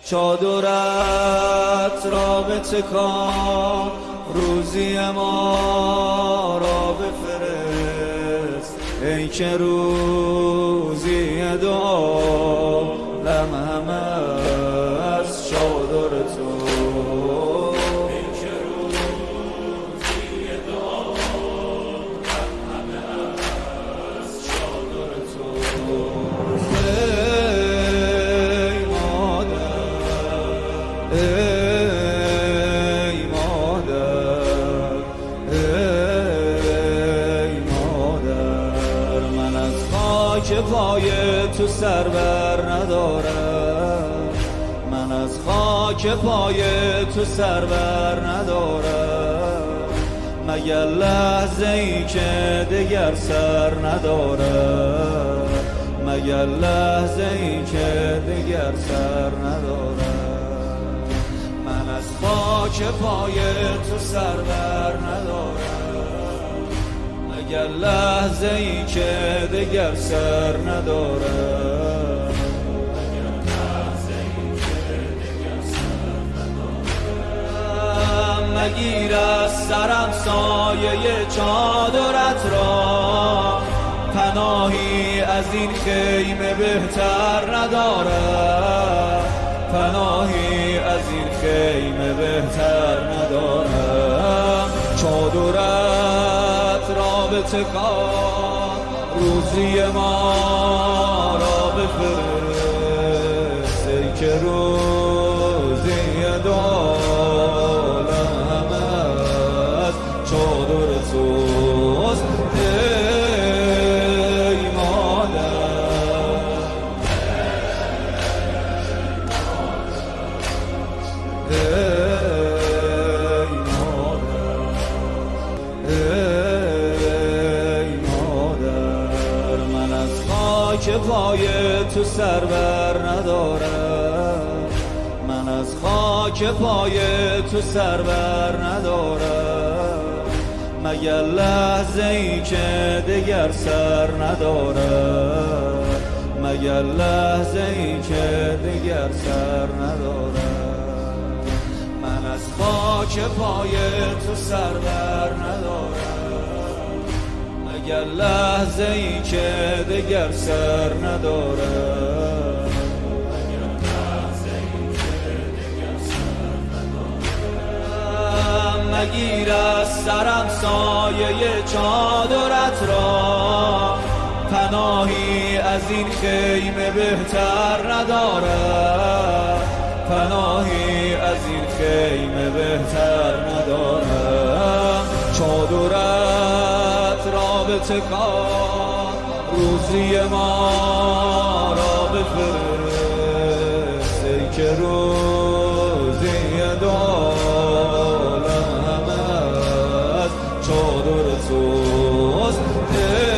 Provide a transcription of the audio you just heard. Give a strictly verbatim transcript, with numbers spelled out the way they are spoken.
چادرت را بتکان، روزی ما را بفرست، ای که روزی دعا لم همه از چادر تو. ای مادر ای مادر من از خاک پای تو سر بر ندارم، من از خاک پای تو سر بر ندارم، مگر لحظه ای که دگر سر ندارم، مگر لحظه ای که دگر سر ندارم. خاک پای تو سر بر ندارم، مگر لحظه ای که دگر سر ندارم، مگر لحظه ای که دگر سر ندارم. مگیر از سرم سایه چادرت را، پناهی از این خیمه بهتر ندارم، پناهی از این خیمه بهتر ندارم. چادرت را بتکان، روزی ما را بفرست، ای که روزی عالم از چادر توست. که پای تو سر بر ندارم، من از خاک پای تو سر بر ندارم، مگر لحظه ای که دگر سر ندارم، مگر لحظه ای که دگر سر ندارم. من از خاک پای تو سر بر ندارم، مگر لحظه ای که دگر سر ندارم، مگر لحظه ای که دگر سر ندارم. مگیر از سرم سایه چادرت را، پناهی از این خیمه بهتر ندارم، پناهی از این خیمه بهتر ندارم. چادرت را بتکان، روزی ما را بفرست، ای که روزی عالم از چادر توست.